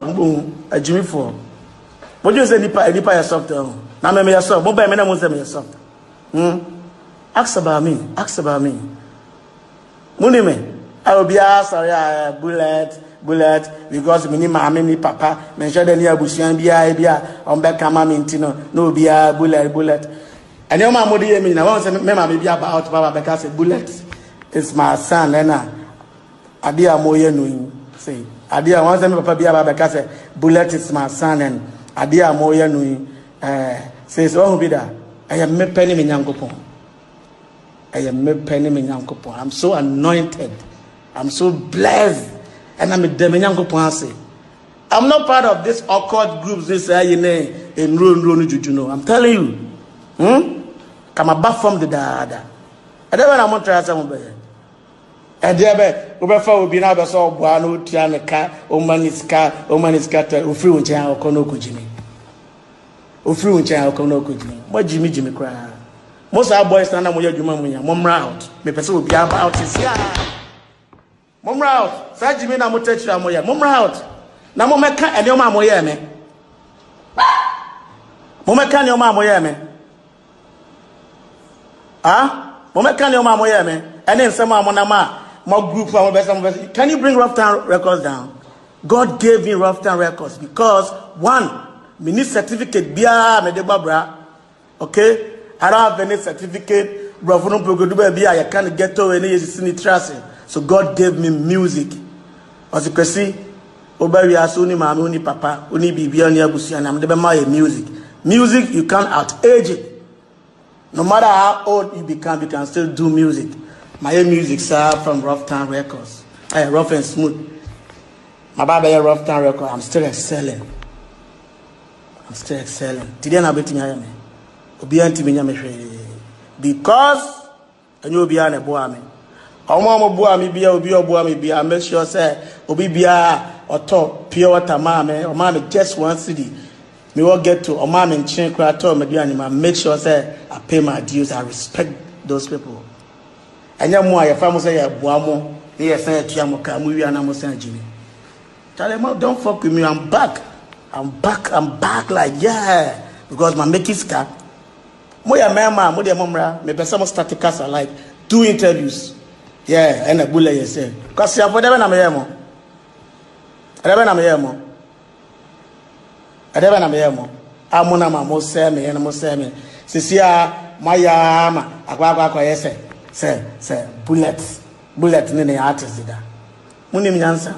a Jimmy for. What you say, Nipa yourself? Now, maybe yourself. What by me, I won't say yourself. Ask about me. Munime, I will be asked, sorry, bullet, because me ni papa, mention the near Bushian Bia, on back Kama Mintino, no be a bullet. And your mamma, I want to remember maybe about Papa because a bullet is my son, and I dear Moya Nui. Say, I dear once Papa Bia because a bullet is my son, and I dear Moya Nui says, oh, be that I am me penny in Yankopon. I am me penny in Yankopon. I'm so anointed, I'm so blessed, and I'm a Demenyankopon. I'm not part of this awkward groups, this in Run Jujuno. I'm telling you. Come back from the dada. I don't want to try somebody. And there, Ubefa will be now the saw Buano, Tianaka, Omaniska, Ufru Chan Konoko Jimmy. Ufru Chan Konoko Jimmy. What Jimmy cry? Most of our boys stand up with your Jumamia, Mom route. Me person will be about this. Mom route. Say Jimmy, I'm going to touch you. Mom route. Now, Mama can't and your mamma, me. Mama can't your mamma, me. Mama can your mama hear me? And then some more group for best. Can you bring Rough Town Records down? God gave me Rough Town Records because one, me need certificate bia me de babra. Okay? I don't have any certificate. I can't get to any trust. So God gave me music. As you can see, Obari Asuni Mami Uni Papa, Uni Bibi Uni Abusi, and I'm the music. Music, you can't out-age it. No matter how old you become, you can still do music. My music, sir, from Rough Town Records. Rough and Smooth. My baby, Rough Town Records. I'm still excelling. Today, I'm betting me. Because and you'll be on a boami. I make sure, say, Obibia or top pure water, mammy, or mammy, just one city. Me will get to Omam and Chinkra to Medianima, make sure say I pay my dues, I respect those people. And your more, your family say, Buamo, yes, Yamoka, movie and Amosan Jimmy. Tell them, don't fuck with me, I'm back, like, yeah, because my make is car. Moya Mama, Modia Momra, maybe some start casa like 2 interviews. Yeah, and a bullet, you say. Because you have whatever I'm here. Amona Mosemi and Mosemi. Sisia, Mayama, Aqua, say, bullet, any artist. Munim answer.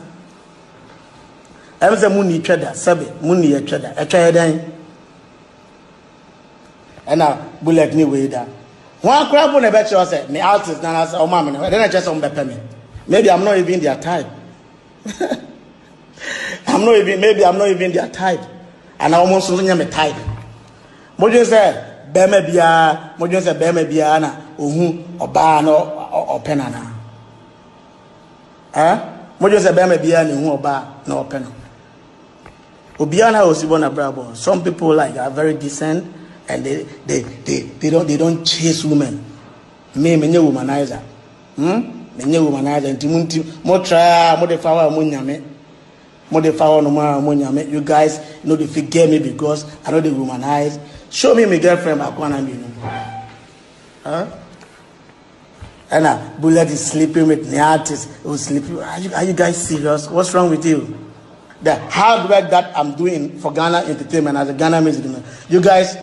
I was a moony trader, Sabi, moony a trader, a trader. And now, bullet me way that. One crap on a bet you say, me artist, now I say, oh, mamma, then I just on me. Maybe I'm not even their type. Maybe I'm not even their type. And I almost don't have a type. Mojo say, Bemebia, Uhu, or Bano, or Penana. Mojo say, Bemebia, or Bar, no Penna. Obiana was even a bravo. Some people like are very decent and they don't chase women. Me womanizer. Me womanizer. And Timunti, more try, more the flower, munyame. You guys know they forget me because I know they womanize. Show me my girlfriend back when I'm in. And Bullet is sleeping with the artist who's sleeping. Are you guys serious? What's wrong with you? The hard work that I'm doing for Ghana Entertainment as a Ghana music, you guys